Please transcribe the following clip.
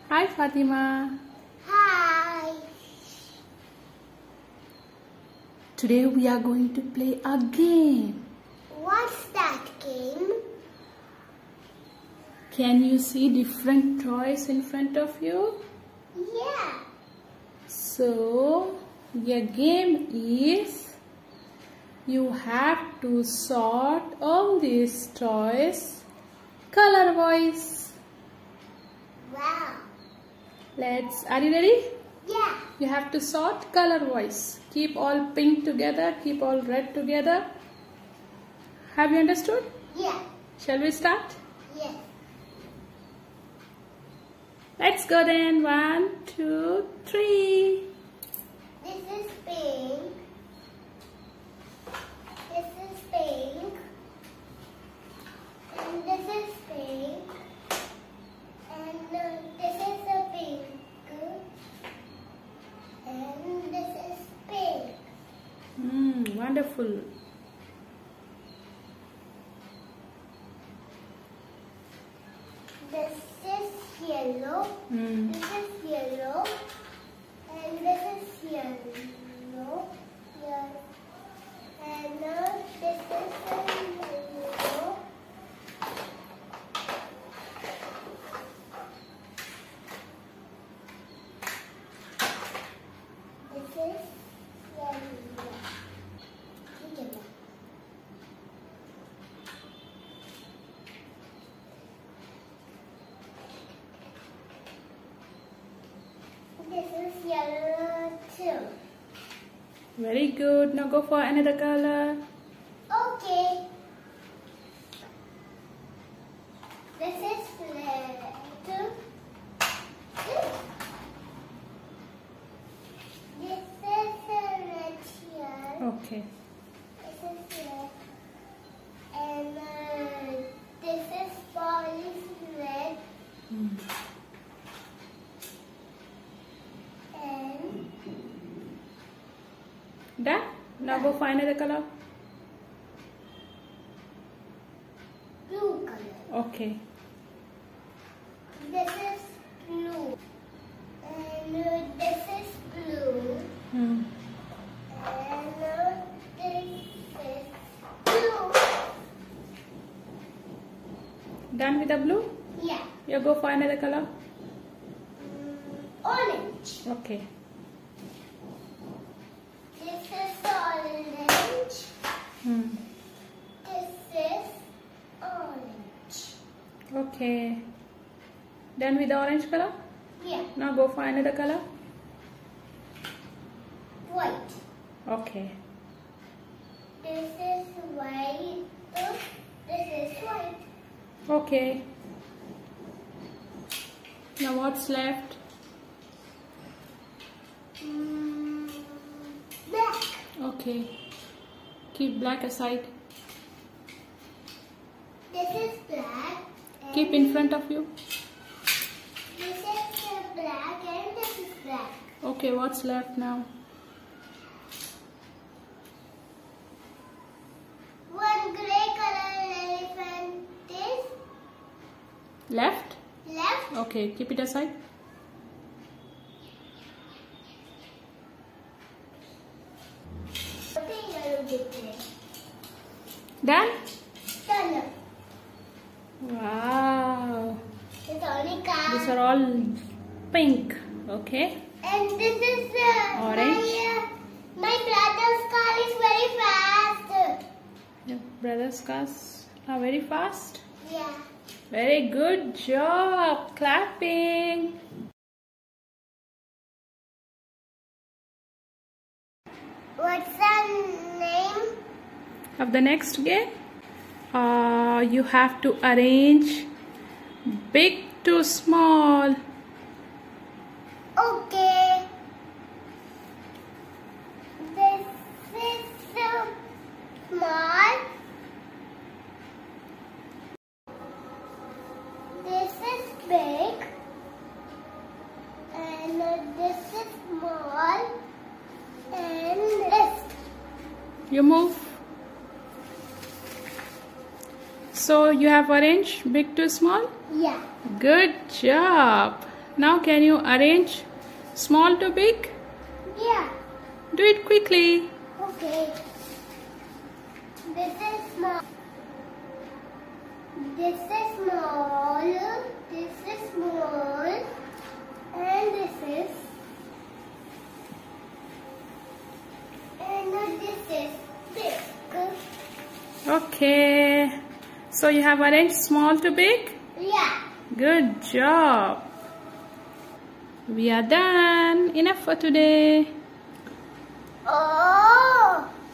Hi Fatima. Hi. Today we are going to play a game. What's that game? Can you see different toys in front of you? Yeah. So, your game is you have to sort all these toys color-wise. Wow. Are you ready? Yeah. You have to sort color-wise. Keep all pink together, keep all red together. Have you understood? Yeah. Shall we start? Yes. Let's go then. 1, 2, 3. This is pink. This is pink. And this is pink. And this is a pink. And this is pink. Wonderful. This is yellow. This is yellow. And this is yellow. Yeah. And this is yellow. This is yellow. Together. This is yellow too. Very good. Now go for another color. Okay. This is red. This is red here. Okay. This is red. And this is polish red. And Done? Now go for another color. blue color. Okay. This is blue. And this is blue. And this is blue. Done with the blue? Yeah. You go for another color. Orange. Okay. This is orange. This is orange. Okay. Done with the orange color? Yeah. Now go for another color. White. Okay. This is white. This is white. Okay. Now what's left? Black. Okay. Keep black aside. This is black. Keep in front of you. This is black and this is black. Okay, what's left now? One gray color elephant is Left? left. Okay, keep it aside. Okay, yellow bit. Done? Color. Wow. It's only car. These are all pink. Okay. And this is Orange. My brother's car is very fast. Your brother's cars are very fast. Yeah. Very good job. Clapping. What's the name? Of the next game, you have to arrange big to small. Okay. This is small. This is big. And this is small. And this. You move. So you have arranged big to small? Yeah. Good job. Now can you arrange small to big? Yeah. Do it quickly. Okay. This is small. This is small. This is small. And this is. And this is big. Okay. So you have arranged small to big? Yeah. Good job. We are done. Enough for today. Oh.